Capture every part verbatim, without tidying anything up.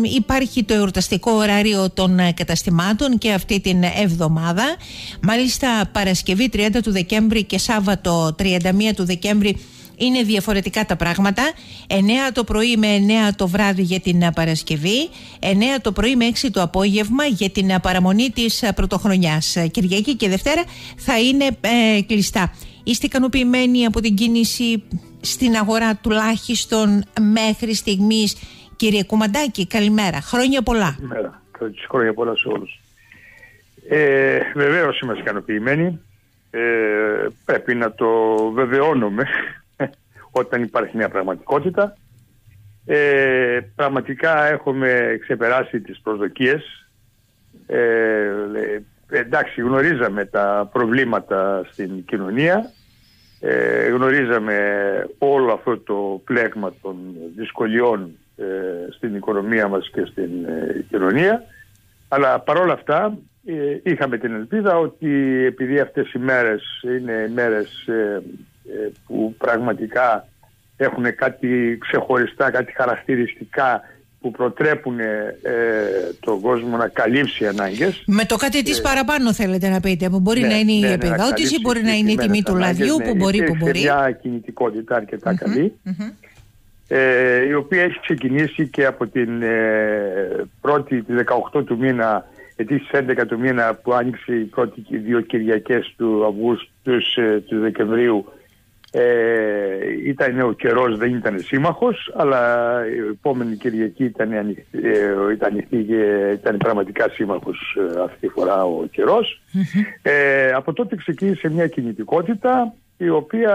Υπάρχει το εορταστικό ωράριο των καταστημάτων και αυτή την εβδομάδα. Μάλιστα Παρασκευή τριάντα του Δεκέμβρη και Σάββατο τριάντα μία του Δεκέμβρη είναι διαφορετικά τα πράγματα. εννέα το πρωί με εννέα το βράδυ για την Παρασκευή, εννέα το πρωί με έξι το απόγευμα για την παραμονή της Πρωτοχρονιάς. Κυριακή και Δευτέρα θα είναι ε, κλειστά. Είστε ικανοποιημένοι από την κίνηση στην αγορά τουλάχιστον μέχρι στιγμής? Κύριε Κουμαντάκη, καλημέρα. Χρόνια πολλά. Καλημέρα. Χρόνια πολλά σε όλους. Ε, βεβαίως είμαστε ικανοποιημένοι. Ε, πρέπει να το βεβαιώνουμε όταν υπάρχει μια πραγματικότητα. Ε, πραγματικά έχουμε ξεπεράσει τις προσδοκίες. Ε, ε, εντάξει, γνωρίζαμε τα προβλήματα στην κοινωνία. Ε, γνωρίζαμε όλο αυτό το πλέγμα των δυσκολιών ε, στην οικονομία μας και στην ε, κοινωνία, αλλά παρόλα αυτά ε, είχαμε την ελπίδα ότι επειδή αυτές οι μέρες είναι μέρες ε, ε, που πραγματικά έχουν κάτι ξεχωριστά, κάτι χαρακτηριστικά που προτρέπουν ε, τον κόσμο να καλύψει ανάγκες. Με το κάτι της ε, παραπάνω θέλετε να πείτε, που μπορεί ναι, να είναι ναι, η επιδότηση, ναι, μπορεί να είναι η τιμή του λαδιού, ναι, που μπορεί, που μπορεί. Μια κινητικότητα αρκετά mm-hmm, καλή, mm-hmm. Ε, η οποία έχει ξεκινήσει και από την ε, πρώτη, τη δεκαοκτώ του μήνα, ετήσεις έντεκα του μήνα που άνοιξε οι πρώτοι δύο Κυριακές του Αυγούστου, ε, του Δεκεμβρίου. Ε, ήταν ο καιρός, δεν ήταν σύμμαχος, αλλά η επόμενη Κυριακή ήταν ανοιχτή, ε, ήταν, ανοιχτή και ήταν πραγματικά σύμμαχος ε, αυτή τη φορά ο καιρός. Mm-hmm. Ε, από τότε ξεκίνησε μια κινητικότητα η οποία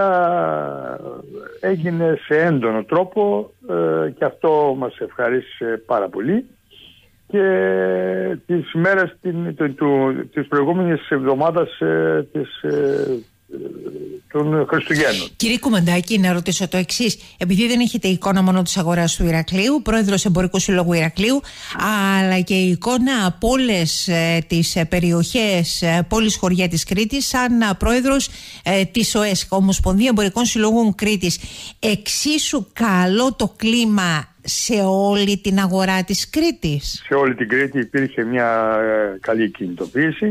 έγινε σε έντονο τρόπο ε, και αυτό μας ευχαρίστησε πάρα πολύ. Και τις μέρες την, το, το, της προηγούμενης εβδομάδας ε, της ε, των Χριστουγέννων. Κύριε Κουμαντάκη, να ρωτήσω το εξής. Επειδή δεν έχετε εικόνα μόνο της αγοράς του Ηρακλείου, πρόεδρος Εμπορικού Συλλόγου Ηρακλείου, αλλά και εικόνα από όλες ε, τις ε, περιοχές, ε, πόλεις, χωριά της Κρήτης, σαν ε, πρόεδρος ε, της ΟΕΣ, Ομοσπονδία Εμπορικών Συλλόγων Κρήτης, εξίσου καλό το κλίμα σε όλη την αγορά της Κρήτης? Σε όλη την Κρήτη υπήρχε μια ε, καλή κινητοποίηση.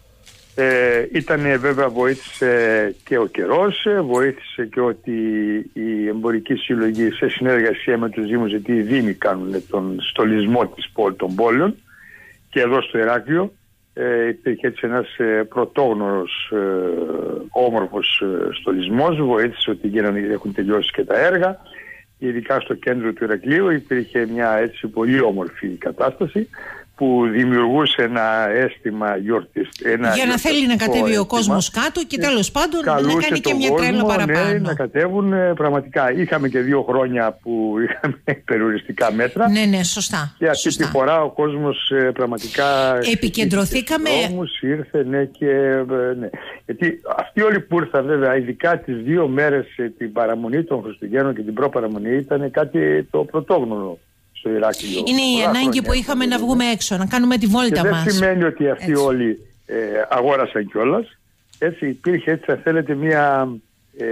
Ε, ήταν βέβαια, βοήθησε και ο καιρός, βοήθησε και ότι οι εμπορικοί σύλλογοι σε συνεργασία με τους Δήμους, γιατί οι Δήμοι κάνουν τον στολισμό της πόλη, των πόλεων, και εδώ στο Ηράκλειο ε, υπήρχε έτσι ένας ε, πρωτόγνωρος ε, όμορφος ε, στολισμός, βοήθησε ότι γίνανε, έχουν τελειώσει και τα έργα, ειδικά στο κέντρο του Ηρακλείου υπήρχε μια έτσι πολύ όμορφη κατάσταση που δημιουργούσε ένα αίσθημα γιορτής. Για να θέλει να κατέβει αίσθημα. Ο κόσμος κάτω και τέλος πάντων να κάνει και μια τρέλα παραπάνω. Ναι, να κατέβουν πραγματικά. Είχαμε και δύο χρόνια που είχαμε περιοριστικά μέτρα. Ναι, ναι, σωστά. Και αυτή σωστά. τη φορά ο κόσμος πραγματικά επικεντρωθήκαμε. Όμως ήρθε, ναι, και ναι. Γιατί αυτοί όλοι που ήρθαν, βέβαια, ειδικά τις δύο μέρες, την παραμονή των Χριστουγέννων και την προπαραμονή, ήταν κάτι το πρωτόγνωρο. Είναι η ανάγκη χρόνια, που είχαμε να βγούμε έξω, να κάνουμε τη βόλτα και μας. Δεν σημαίνει ότι αυτοί έτσι. όλοι ε, αγόρασαν κιόλας. Έτσι υπήρχε, έτσι θα θέλετε, μια ε,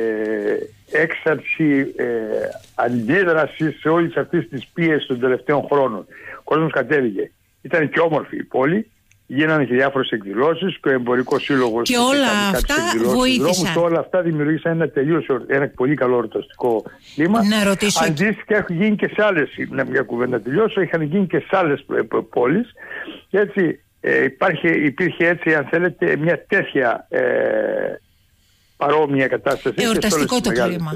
έξαρση ε, αντίδραση σε όλες αυτές τις πίεσεις των τελευταίων χρόνων. Ο κόσμος κατέβηκε. Ήταν και όμορφη η πόλη. Γίνανε και διάφορες εκδηλώσεις και ο Εμπορικός Σύλλογος. Και όλα αυτά βοήθησαν. Και όλα αυτά δημιουργήσαν ένα τελείως, ένα πολύ καλό εορταστικό κλίμα. Να ρωτήσω. Αντίστοιχα έχουν γίνει και σε άλλες, μια κουβέντα τελειώσω, είχαν γίνει και σε άλλες πόλεις. Και έτσι ε, υπάρχει, υπήρχε έτσι, αν θέλετε, μια τέτοια ε, παρόμοια κατάσταση. Εορταστικό το κλίμα.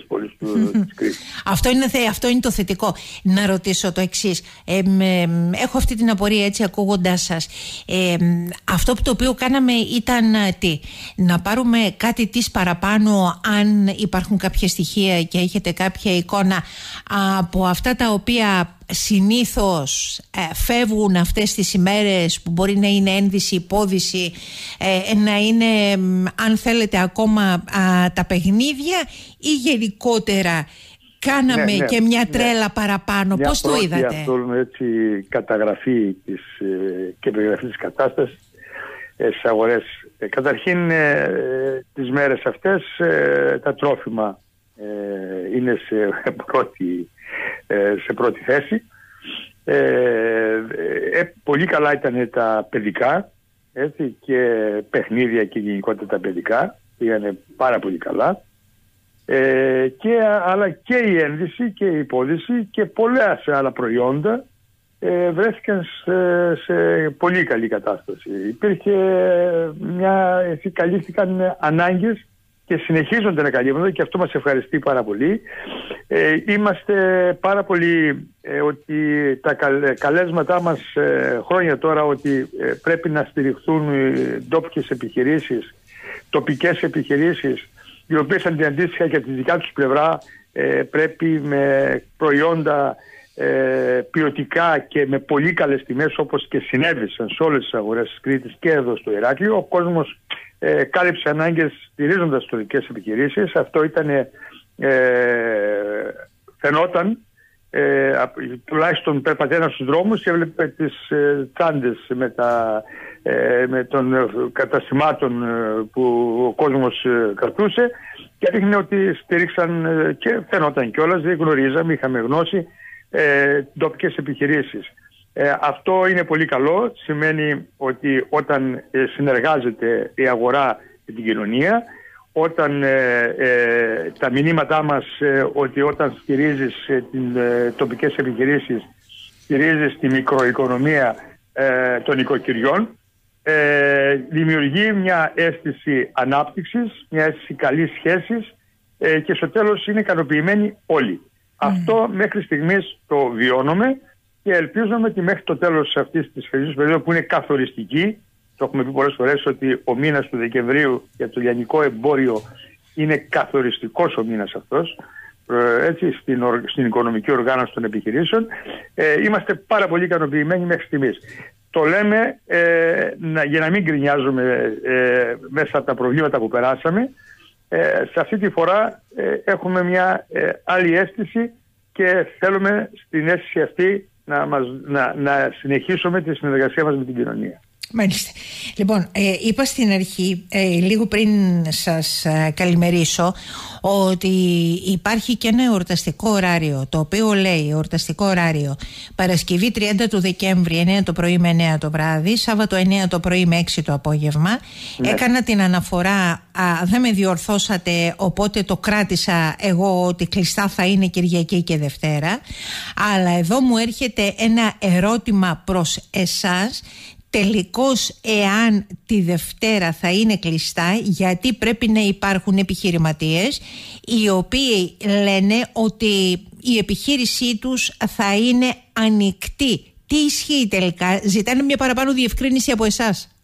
Αυτό είναι, αυτό είναι το θετικό. Να ρωτήσω το εξής. Ε, ε, έχω αυτή την απορία έτσι ακούγοντάς σας. Ε, αυτό που το οποίο κάναμε ήταν τι? Να πάρουμε κάτι της παραπάνω, αν υπάρχουν κάποια στοιχεία και έχετε κάποια εικόνα από αυτά τα οποία συνήθως ε, φεύγουν αυτές τις ημέρες, που μπορεί να είναι ένδυση, υπόδυση, ε, να είναι ε, αν θέλετε ακόμα α, τα παιχνίδια, ή γενικότερα κάναμε ναι, ναι, και μια τρέλα ναι. παραπάνω? Μια Πώς το είδατε? Αυτό, έτσι, καταγραφή της, ε, και περιγραφή της κατάστασης ε, στις αγορές. Ε, καταρχήν ε, τις μέρες αυτές ε, τα τρόφιμα ε, είναι σε πρώτη, ε, σε πρώτη θέση. Ε, ε, πολύ καλά ήταν τα παιδικά, έτσι, και παιχνίδια και γενικότερα τα παιδικά πήγανε πάρα πολύ καλά. Ε, και, αλλά και η ένδυση και η υπόδυση και πολλά σε άλλα προϊόντα ε, βρέθηκαν σε, σε πολύ καλή κατάσταση. Υπήρχε μια, καλύφθηκαν ανάγκες και συνεχίζονται να καλύπτονται, και αυτό μας ευχαριστεί πάρα πολύ. Ε, είμαστε πάρα πολύ ε, ότι τα καλέσματά μας ε, χρόνια τώρα ότι ε, πρέπει να στηριχθούν οι ντόπιες επιχειρήσεις, τοπικές επιχειρήσεις, οι οποίες αντίστοιχα και από τη δικιά τους πλευρά ε, πρέπει με προϊόντα ε, ποιοτικά και με πολύ καλές τιμές, όπως και συνέβησαν σε όλες τις αγορές της Κρήτης και εδώ στο Ηράκλειο, ο κόσμος ε, κάλυψε ανάγκες στηρίζοντας τοπικές επιχειρήσεις. Αυτό ήταν, ε, φαινόταν, ε, τουλάχιστον περπατένα στους δρόμους και έβλεπε τις ε, τσάντες με, τα, ε, με των ε, καταστημάτων ε, που ο κόσμος ε, κρατούσε, και έδειχνε ότι στήριξαν ε, και φαινόταν κιόλας, δεν γνωρίζαμε, είχαμε γνώση ε, τοπικές επιχειρήσεις. Ε, αυτό είναι πολύ καλό, σημαίνει ότι όταν ε, συνεργάζεται η αγορά με την κοινωνία, όταν ε, ε, τα μηνύματά μας ε, ότι όταν στηρίζεις ε, την, ε, τοπικές επιχειρήσεις, στηρίζεις τη μικροοικονομία ε, των οικοκυριών, ε, δημιουργεί μια αίσθηση ανάπτυξης, μια αίσθηση καλής σχέσης ε, και στο τέλος είναι ικανοποιημένοι όλοι. Mm. Αυτό μέχρι στιγμής το βιώνουμε και ελπίζουμε ότι μέχρι το τέλος αυτής της χρονικής περίοδου, που είναι καθοριστική, το έχουμε πει πολλές φορές ότι ο μήνας του Δεκεμβρίου για το λιανικό εμπόριο είναι καθοριστικός ο μήνας αυτός, έτσι, στην, στην οικονομική οργάνωση των επιχειρήσεων, ε, είμαστε πάρα πολύ ικανοποιημένοι μέχρι στιγμής. Το λέμε ε, να, για να μην γκρινιάζουμε ε, μέσα από τα προβλήματα που περάσαμε. Ε, σε αυτή τη φορά ε, έχουμε μια ε, άλλη αίσθηση και θέλουμε στην αίσθηση αυτή να, μας, να, να συνεχίσουμε τη συνεργασία μας με την κοινωνία. Μάλιστα. Λοιπόν, ε, είπα στην αρχή, ε, λίγο πριν σας ε, καλημερίσω, ότι υπάρχει και ένα εορταστικό ωράριο, το οποίο λέει εορταστικό ωράριο Παρασκευή τριάντα του Δεκέμβρη εννιά το πρωί με εννιά το βράδυ, Σάββατο εννιά το πρωί με έξι το απόγευμα. Ναι. Έκανα την αναφορά, α, δεν με διορθώσατε, οπότε το κράτησα εγώ ότι κλειστά θα είναι Κυριακή και Δευτέρα. Αλλά εδώ μου έρχεται ένα ερώτημα προς εσάς. Τελικώς, εάν τη Δευτέρα θα είναι κλειστά, γιατί πρέπει να υπάρχουν επιχειρηματίες οι οποίοι λένε ότι η επιχείρησή τους θα είναι ανοιχτή. Τι ισχύει τελικά? Ζητάνε μια παραπάνω διευκρίνηση από εσάς.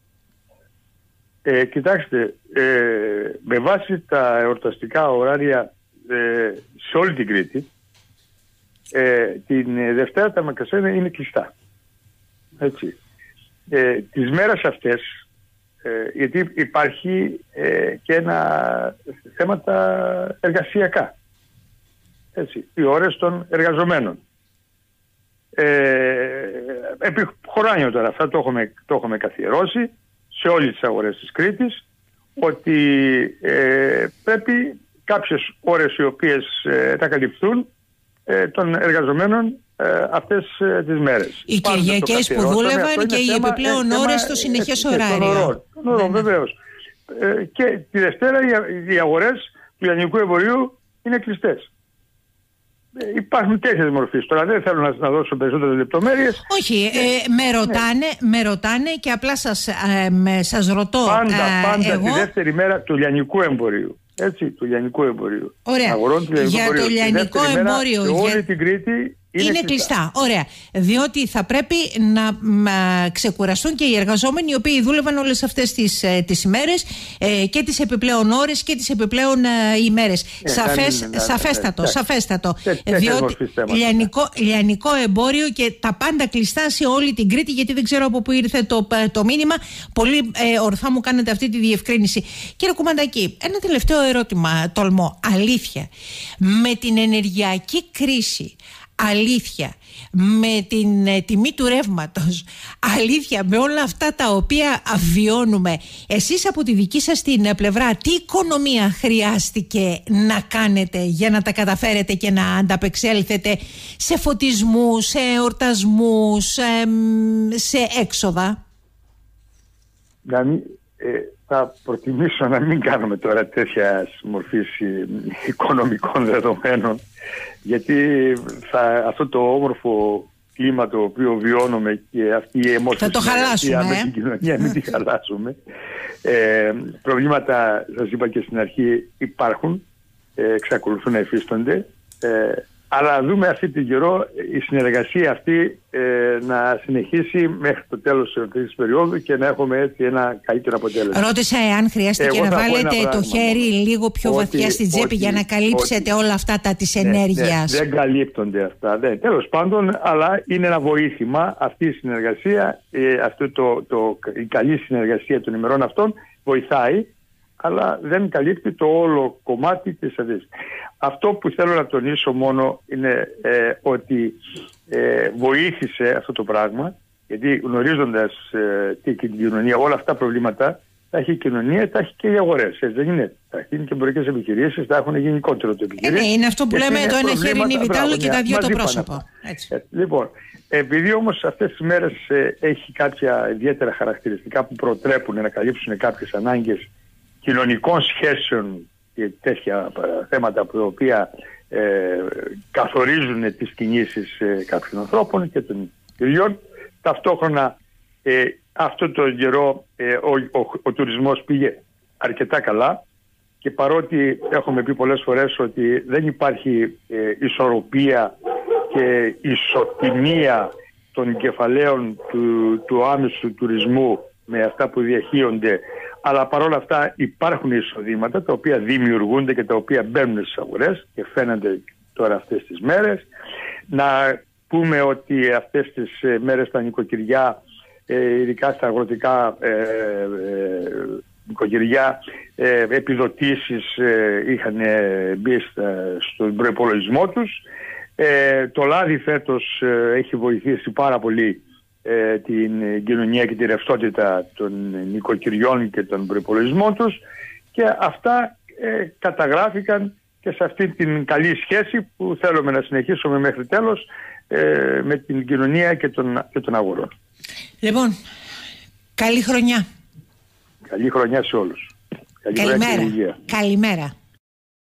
Ε, κοιτάξτε, ε, με βάση τα εορταστικά ωράρια ε, σε όλη την Κρήτη, ε, την Δευτέρα τα μαγαζίνια είναι κλειστά. Έτσι. Ε, τις μέρες αυτές, ε, γιατί υπάρχει ε, και ένα θέματα εργασιακά, έτσι, οι ώρες των εργαζομένων. Ε, επί χρόνια τώρα αυτά το έχουμε, το έχουμε καθιερώσει σε όλες τις αγορές της Κρήτης, ότι ε, πρέπει κάποιες ώρες οι οποίες ε, θα καλυφθούν ε, των εργαζομένων Ε, αυτές ε, τις μέρες. Οι Κυριακές που δούλευαν και οι επιπλέον ώρες στο συνεχές ωράριο. Ναι, βεβαίως. Ε, και τη Δευτέρα οι, οι αγορές του λιανικού εμπορίου είναι κλειστές. Ε, υπάρχουν τέτοιες μορφές. Τώρα δεν θέλω να, να δώσω περισσότερες λεπτομέρειες. Όχι, ε, με, ρωτάνε, ναι. με ρωτάνε και απλά σας, ε, με, σας ρωτώ. Πάντα, ε, πάντα εγώ... τη δεύτερη μέρα του λιανικού εμπορίου. Έτσι, του λιανικού εμπορίου. Ωραία. Αγορών του λιανικού για εμπορίου. το λιανικό εμπόριο. Σε όλη για... την Κρήτη. Είναι, είναι κλειστά. κλειστά. Ωραία. Διότι θα πρέπει να μα, ξεκουραστούν και οι εργαζόμενοι οι οποίοι δούλευαν όλες αυτές τις, ε, τις ημέρες ε, και τις επιπλέον ώρες και τις επιπλέον ε, ημέρες. Ε, Σαφές, είναι, σαφέστατο. Ε, σαφέστατο. Ε, διότι λιανικό, λιανικό εμπόριο και τα πάντα κλειστά σε όλη την Κρήτη, γιατί δεν ξέρω από πού ήρθε το, το μήνυμα. Πολύ ε, ορθά μου κάνετε αυτή τη διευκρίνηση. Κύριε Κουμαντακή, ένα τελευταίο ερώτημα τολμώ. Αλήθεια. Με την ενεργειακή κρίση, αλήθεια, με την ε, τιμή του ρεύματος, αλήθεια, με όλα αυτά τα οποία βιώνουμε, εσείς από τη δική σας την πλευρά τι οικονομία χρειάστηκε να κάνετε για να τα καταφέρετε και να ανταπεξέλθετε σε φωτισμούς, σε εορτασμούς, ε, σε έξοδα? Να μην, ε, θα προτιμήσω να μην κάνουμε τώρα τέτοια μορφή οικονομικών δεδομένων, γιατί θα, αυτό το όμορφο κλίμα το οποίο βιώνουμε και αυτή η εμόθεση θα το χαλάσουμε με την κοινωνία, μην τη χαλάσουμε. Ε, προβλήματα, σας είπα και στην αρχή, υπάρχουν, ε, εξακολουθούν να υφίστανται, ε, αλλά δούμε αυτή την καιρό η συνεργασία αυτή ε, να συνεχίσει μέχρι το τέλος της περίοδου και να έχουμε έτσι ένα καλύτερο αποτέλεσμα. Ρώτησα εάν χρειάστηκε Εγώ να βάλετε το χέρι λίγο πιο ότι, βαθιά στην τσέπη ότι, για να καλύψετε ότι, όλα αυτά τα της ναι, ενέργειας. Ναι, δεν καλύπτονται αυτά. Ναι, τέλος πάντων, αλλά είναι ένα βοήθημα αυτή η συνεργασία, ε, αυτό το, το, η καλή συνεργασία των ημερών αυτών βοηθάει, αλλά δεν καλύπτει το όλο κομμάτι της αδείας. Αυτό που θέλω να τονίσω μόνο είναι ε, ότι ε, βοήθησε αυτό το πράγμα, γιατί γνωρίζοντας ε, τι και την κοινωνία, όλα αυτά τα προβλήματα, τα έχει η κοινωνία, τα έχει και οι αγορές. Έτσι δεν είναι? Τα έχουν και εμπορικές επιχειρήσεις, τα έχουν γενικότερο το επιχειρήσεις. Ε, ναι, είναι αυτό που λέμε το ένα χέρι είναι βιτάλο και τα δύο το πρόσωπο. Έτσι. Ε, λοιπόν, επειδή όμως αυτές τις μέρες ε, έχει κάποια ιδιαίτερα χαρακτηριστικά που προτρέπουν να καλύψουν κάποιες ανάγκες κοινωνικών σχέσεων και τέτοια θέματα που τα οποία ε, καθορίζουν τις κινήσεις ε, κάποιων ανθρώπων και των ιδιών. Ταυτόχρονα ε, αυτό το καιρό ε, ο, ο, ο τουρισμός πήγε αρκετά καλά, και παρότι έχουμε πει πολλές φορές ότι δεν υπάρχει ε, ισορροπία και ισοτιμία των κεφαλαίων του, του άμεσου τουρισμού με αυτά που διαχείονται, αλλά παρόλα αυτά υπάρχουν εισοδήματα τα οποία δημιουργούνται και τα οποία μπαίνουν στις αγορές και φαίνονται τώρα αυτές τις μέρες. Να πούμε ότι αυτές τις μέρες τα νοικοκυριά, ειδικά στα αγροτικά ε, ε, νοικοκυριά, ε, επιδοτήσεις ε, είχαν μπει στον προϋπολογισμό τους. Ε, το λάδι φέτος ε, έχει βοηθήσει πάρα πολύ ε, την κοινωνία και τη ρευστότητα των νοικοκυριών και των προϋπολογισμών τους, και αυτά ε, καταγράφηκαν και σε αυτή την καλή σχέση που θέλουμε να συνεχίσουμε μέχρι τέλος ε, με την κοινωνία και των, και των αγορών. Λοιπόν, καλή χρονιά. Καλή χρονιά σε όλους. Καλή Καλημέρα. Χρονιά. Καλημέρα.